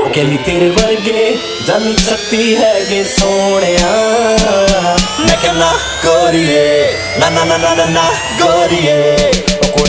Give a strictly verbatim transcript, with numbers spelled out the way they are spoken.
कहनी तेरे वर्गे जानी सकती है गे सोनिया। मैं कहना गोरिए ना ना ना ना ना ना गोरिए।